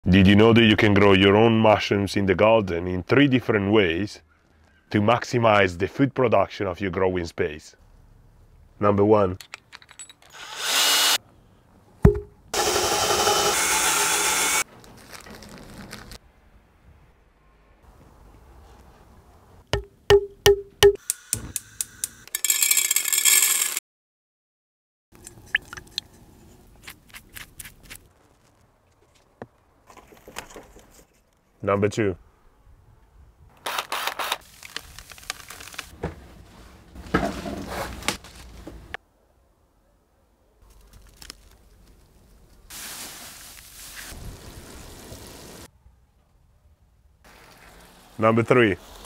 Did you know that you can grow your own mushrooms in the garden in 3 different ways to maximize the food production of your growing space? Number 1. Number 2. Number 3.